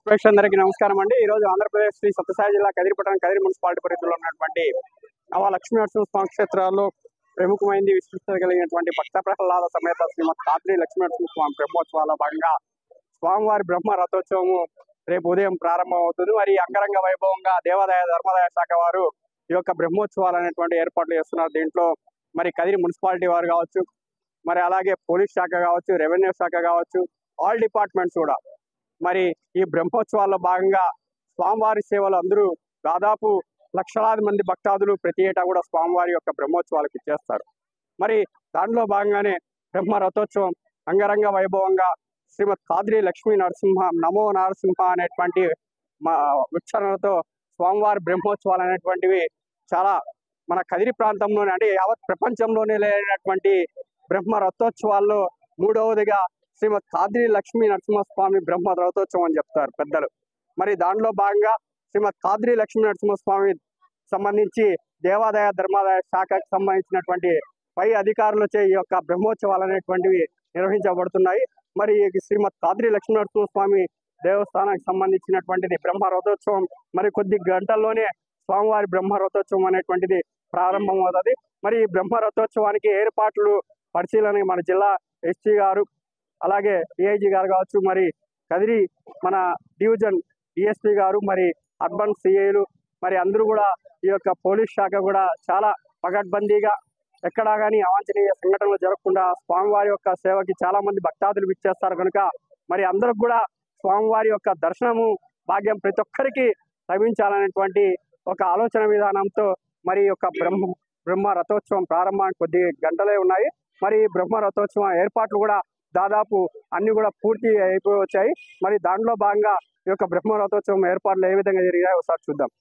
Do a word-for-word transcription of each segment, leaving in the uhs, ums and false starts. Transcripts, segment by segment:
ప్రేక్షకులందరికీ నమస్కారం అండి. ఈ రోజు ఆంధ్రప్రదేశ్ శ్రీ సత్యసాయి జిల్లా కదిరిపట్టణం కదిరి మున్సిపాలిటీ పరిధిలో ఉన్నటువంటి నవ లక్ష్మీ నరసింహస్వామి క్షేత్రాల్లో ప్రముఖమైంది విశిష్టత కలిగినటువంటి భక్త ప్రహ్లాద సమేత శ్రీమద్ కాద్రి లక్ష్మీ నరసింహస్వామి బ్రహ్మోత్సవాల భాగంగా స్వామివారి బ్రహ్మ రథోత్సవము రేపు ఉదయం ప్రారంభం అవుతుంది. మరి అంగరంగ వైభవంగా దేవాదాయ ధర్మాదాయ శాఖ వారు ఈ యొక్క బ్రహ్మోత్సవాలు అనేటువంటి ఏర్పాట్లు చేస్తున్నారు. దీంట్లో మరి కదిరి మున్సిపాలిటీ వారు కావచ్చు, మరి అలాగే పోలీస్ శాఖ కావచ్చు, రెవెన్యూ శాఖ కావచ్చు, ఆల్ డిపార్ట్మెంట్స్ కూడా మరి ఈ బ్రహ్మోత్సవాల్లో భాగంగా స్వామివారి సేవలు అందరూ దాదాపు లక్షలాది మంది భక్తాదులు ప్రతి ఏటా కూడా స్వామివారి యొక్క బ్రహ్మోత్సవాలకు ఇచ్చేస్తారు. మరి దాంట్లో భాగంగానే బ్రహ్మ రథోత్సవం అంగరంగ వైభవంగా శ్రీమద్ కాద్రి లక్ష్మీ నరసింహ నమో నరసింహ అనేటువంటి మా ఉచ్చారణతో స్వామివారి బ్రహ్మోత్సవాలు అనేటువంటివి చాలా మన కదిరి ప్రాంతంలోనే అంటే యావత్ ప్రపంచంలోనే లేనటువంటి బ్రహ్మ రథోత్సవాల్లో మూడవదిగా శ్రీమద్ కాద్రి లక్ష్మీ నరసింహస్వామి బ్రహ్మ రథోత్సవం అని చెప్తారు పెద్దలు. మరి దానిలో భాగంగా శ్రీమద్ కాద్రి లక్ష్మీ నరసింహస్వామి సంబంధించి దేవాదాయ ధర్మాదాయ శాఖకు సంబంధించినటువంటి పై అధికారులచే ఈ యొక్క బ్రహ్మోత్సవాలు అనేటువంటివి నిర్వహించబడుతున్నాయి. మరి శ్రీమద్ కాద్రి లక్ష్మీ నరసింహస్వామి దేవస్థానానికి సంబంధించినటువంటిది బ్రహ్మ రథోత్సవం మరి కొద్ది గంటల్లోనే స్వామివారి బ్రహ్మ రథోత్సవం అనేటువంటిది ప్రారంభం అవుతుంది. మరి ఈ బ్రహ్మ రథోత్సవానికి ఏర్పాట్లు పరిశీలన మన జిల్లా ఎస్పీ గారు అలాగే డిఐజీ గారు కావచ్చు, మరి కదిరి మన డివిజన్ డిఎస్పీ గారు, మరి అర్బన్ సిఐలు, మరి అందరూ కూడా ఈ యొక్క పోలీస్ శాఖ కూడా చాలా పకడ్బందీగా ఎక్కడా కానీ అవాంఛనీయ సంఘటనలు జరగకుండా స్వామివారి యొక్క సేవకి చాలా మంది భక్తాదులు విచ్చేస్తారు కనుక మరి అందరికి కూడా స్వామివారి యొక్క దర్శనము భాగ్యం ప్రతి ఒక్కరికి లభించాలనేటువంటి ఒక ఆలోచన విధానంతో మరి యొక్క బ్రహ్మ బ్రహ్మ రథోత్సవం ప్రారంభానికి కొద్ది గంటలే ఉన్నాయి. మరి బ్రహ్మ రథోత్సవం ఏర్పాట్లు కూడా దాదాపు అన్ని కూడా పూర్తి అయిపోయి వచ్చాయి. మరి దాంట్లో భాగంగా ఈ యొక్క బ్రహ్మ రథోత్సవం ఏర్పాట్లు ఏ విధంగా జరిగాయో ఒకసారి చూద్దాం.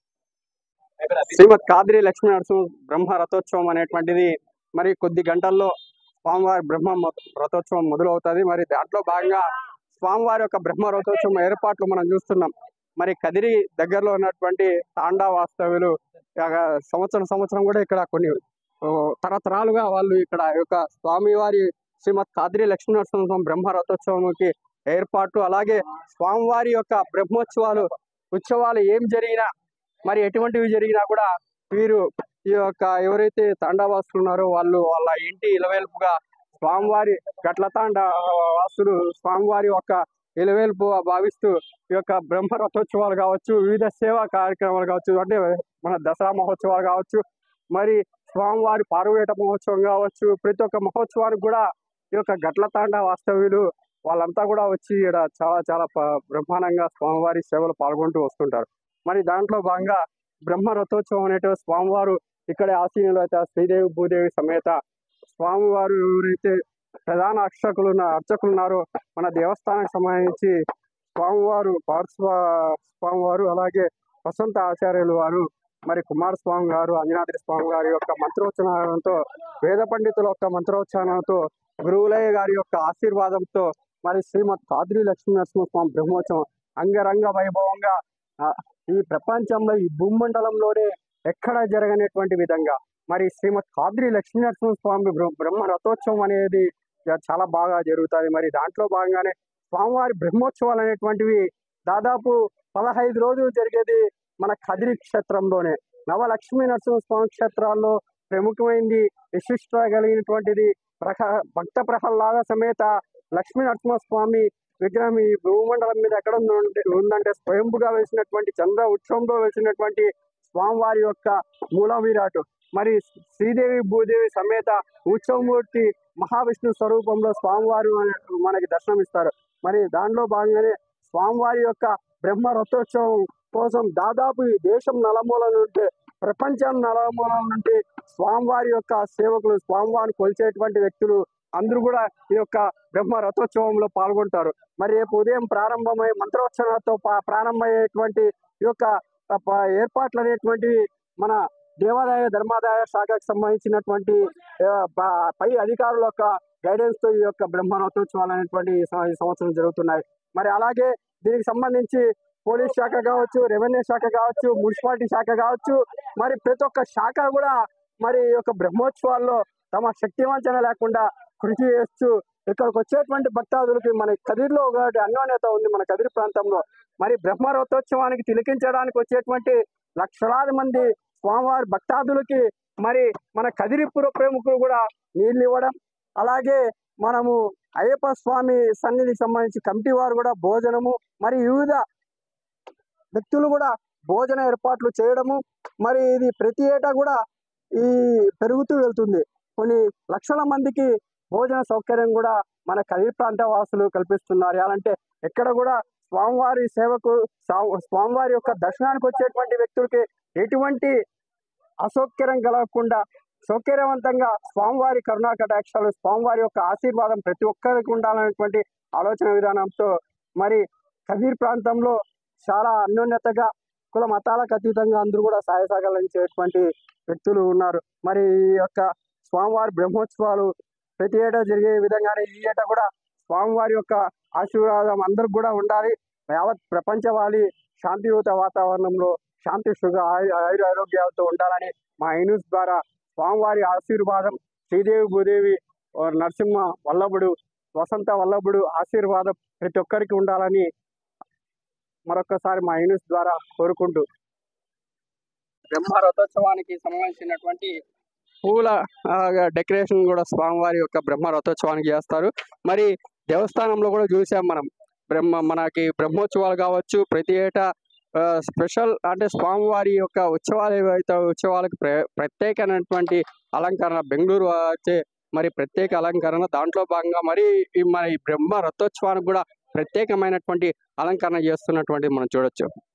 శ్రీమద్ కాద్రి లక్ష్మీ నరసింహ బ్రహ్మ రథోత్సవం అనేటువంటిది మరి కొద్ది గంటల్లో స్వామివారి బ్రహ్మ రథోత్సవం మొదలవుతుంది. మరి దాంట్లో భాగంగా స్వామివారి యొక్క బ్రహ్మ రథోత్సవం ఏర్పాట్లు మనం చూస్తున్నాం. మరి కదిరి దగ్గరలో ఉన్నటువంటి తాండా వాస్తవ్యులు సంవత్సరం సంవత్సరం కూడా ఇక్కడ కొన్ని తరతరాలుగా వాళ్ళు ఇక్కడ యొక్క స్వామివారి శ్రీమద్ కాద్రి లక్ష్మీ నరసింహస్వామి బ్రహ్మ రథోత్సవంకి ఏర్పాటు అలాగే స్వామివారి యొక్క బ్రహ్మోత్సవాలు ఉత్సవాలు ఏం జరిగినా మరి ఎటువంటివి జరిగినా కూడా వీరు ఈ యొక్క ఎవరైతే తాండావాసులు ఉన్నారో వాళ్ళు వాళ్ళ ఇంటి ఇలవేల్పుగా స్వామివారి గట్ల తాండా వాసులు స్వామివారి యొక్క ఇలవేల్పు భావిస్తూ ఈ యొక్క బ్రహ్మ రథోత్సవాలు కావచ్చు, వివిధ సేవా కార్యక్రమాలు కావచ్చు, అంటే మన దసరా మహోత్సవాలు కావచ్చు, మరి స్వామివారి పార్వేట మహోత్సవం కావచ్చు, ప్రతి ఒక్క మహోత్సవానికి కూడా ఈ యొక్క గట్ల తాండా వాస్తవ్యులు వాళ్ళంతా కూడా వచ్చి ఇక్కడ చాలా చాలా బ్రహ్మాండంగా స్వామివారి సేవలు పాల్గొంటూ వస్తుంటారు. మరి దాంట్లో భాగంగా బ్రహ్మ రథోత్సవం అనేటివి స్వామివారు ఇక్కడే ఆసీనులు అయితే శ్రీదేవి భూదేవి సమేత స్వామివారు ఎవరైతే ప్రధాన అర్చకులు అర్చకులు ఉన్నారో మన దేవస్థానానికి సంబంధించి స్వామివారు పార్శ్వ స్వామివారు అలాగే వసంత ఆచార్యులు వారు మరి కుమారస్వామి గారు అంజనాద్రి స్వామి గారి యొక్క మంత్రోచ్చారణతో వేద పండితుల యొక్క మంత్రోచ్చారణతో గురువులయ్య గారి యొక్క ఆశీర్వాదంతో మరి శ్రీమద్ కాద్రి లక్ష్మీ నరసింహస్వామి బ్రహ్మోత్సవం అంగరంగ వైభవంగా ఈ ప్రపంచంలో ఈ భూమండలంలోనే ఎక్కడ జరగనటువంటి విధంగా మరి శ్రీమద్ కాద్రి లక్ష్మీ నరసింహస్వామి బ్రహ్మ రథోత్సవం అనేది చాలా బాగా జరుగుతుంది. మరి దాంట్లో భాగంగానే స్వామివారి బ్రహ్మోత్సవాలు అనేటువంటివి దాదాపు పదహైదు రోజులు జరిగేది మన కదిరి క్షేత్రంలోనే. నవ లక్ష్మీ నరసింహస్వామి క్షేత్రాల్లో ప్రముఖమైంది విశిష్ట కలిగినటువంటిది ప్రహ భక్త ప్రహ్లాద సమేత లక్ష్మీ నరసింహస్వామి విగ్రహం ఈ భూమండలం మీద ఎక్కడ ఉందంటే స్వయంభుగా వేసినటువంటి చంద్ర ఉత్సవంలో వేసినటువంటి స్వామివారి యొక్క మూల విరాటు మరి శ్రీదేవి భూదేవి సమేత ఉత్సవమూర్తి మహావిష్ణు స్వరూపంలో స్వామివారు మనకి దర్శనమిస్తారు. మరి దానిలో భాగంగానే స్వామివారి యొక్క బ్రహ్మ రథోత్సవం కోసం దాదాపు ఈ దేశం నలమూల నుండి ప్రపంచం నలమూల నుండి స్వామివారి యొక్క సేవకులు స్వామివారిని కొలిచేటువంటి వ్యక్తులు అందరూ కూడా ఈ యొక్క బ్రహ్మ రథోత్సవంలో పాల్గొంటారు. మరి రేపు ఉదయం ప్రారంభమై మంత్రోచ్చరణతో ప్రారంభమయ్యేటువంటి ఈ యొక్క ఏర్పాట్లు అనేటువంటివి మన దేవాదాయ ధర్మాదాయ శాఖకు సంబంధించినటువంటి పై అధికారుల యొక్క గైడెన్స్ తో ఈ యొక్క బ్రహ్మ రథోత్సవాలు అనేటువంటి ఈ సంవత్సరం జరుగుతున్నాయి. మరి అలాగే దీనికి సంబంధించి పోలీస్ శాఖ కావచ్చు, రెవెన్యూ శాఖ కావచ్చు, మున్సిపాలిటీ శాఖ కావచ్చు, మరి ప్రతి ఒక్క శాఖ కూడా మరి ఈ యొక్క బ్రహ్మోత్సవాల్లో తమ శక్తివంచన లేకుండా కృషి చేస్తూ ఇక్కడికి వచ్చేటువంటి భక్తాదులకి మన కదిరిలో ఒకటి అన్యోన్యత ఉంది. మన కదిరి ప్రాంతంలో మరి బ్రహ్మ రథోత్సవానికి తిలకించడానికి వచ్చేటువంటి లక్షలాది మంది స్వామివారి భక్తాదులకి మరి మన కదిరిపుర ప్రముఖులు కూడా నీళ్ళు ఇవ్వడం, అలాగే మనము అయ్యప్ప స్వామి సన్నిధికి సంబంధించి కమిటీ వారు కూడా భోజనము మరి వివిధ వ్యక్తులు కూడా భోజన ఏర్పాట్లు చేయడము, మరి ఇది ప్రతి ఏటా కూడా ఈ పెరుగుతూ వెళ్తుంది. కొన్ని లక్షల మందికి భోజన సౌకర్యం కూడా మన కదిరి ప్రాంత వాసులు కల్పిస్తున్నారు. ఎలాంటే ఎక్కడ కూడా స్వామివారి సేవకు స్వామివారి యొక్క దర్శనానికి వచ్చేటువంటి వ్యక్తులకి ఎటువంటి అసౌకర్యం కలగకుండా సౌకర్యవంతంగా స్వామివారి కరుణా కటాక్షాలు, స్వామివారి యొక్క ఆశీర్వాదం ప్రతి ఒక్కరికి ఉండాలనేటువంటి ఆలోచన విధానంతో మరి కదిరి ప్రాంతంలో చాలా అన్యోన్యతగా కుల మతాలకు అతీతంగా అందరూ కూడా సహాయ సహకరించేటువంటి వ్యక్తులు ఉన్నారు. మరి ఈ యొక్క స్వామివారి బ్రహ్మోత్సవాలు ప్రతి ఏటా జరిగే విధంగానే ఈ ఏటా కూడా స్వామివారి యొక్క ఆశీర్వాదం అందరికి కూడా ఉండాలి. యావత్ ప్రపంచవాలి శాంతియుత వాతావరణంలో శాంతి సుఖ ఆయుర ఆరోగ్యాలతో ఉండాలని మా ఐన్యూస్ ద్వారా స్వామివారి ఆశీర్వాదం, శ్రీదేవి భూదేవి నరసింహ వల్లభుడు వసంత వల్లభుడు ఆశీర్వాదం ప్రతి ఒక్కరికి ఉండాలని మరొకసారి మా ఐన్యూస్ ద్వారా కోరుకుంటూ, బ్రహ్మ రథోత్సవానికి సంబంధించినటువంటి పూల డెకరేషన్ కూడా స్వామివారి యొక్క బ్రహ్మ రథోత్సవానికి చేస్తారు. మరి దేవస్థానంలో కూడా చూసాం మనం, బ్రహ్మ మనకి బ్రహ్మోత్సవాలు కావచ్చు, ప్రతి ఏటా స్పెషల్ అంటే స్వామివారి యొక్క ఉత్సవాలు ఏవైతే ఉత్సవాలకు ప్ర ప్రత్యేకమైనటువంటి అలంకరణ బెంగళూరు వచ్చే మరి ప్రత్యేక అలంకరణ, దాంట్లో భాగంగా మరి మన ఈ బ్రహ్మ రథోత్సవానికి కూడా ప్రత్యేకమైనటువంటి అలంకరణ చేస్తున్నటువంటి మనం చూడొచ్చు.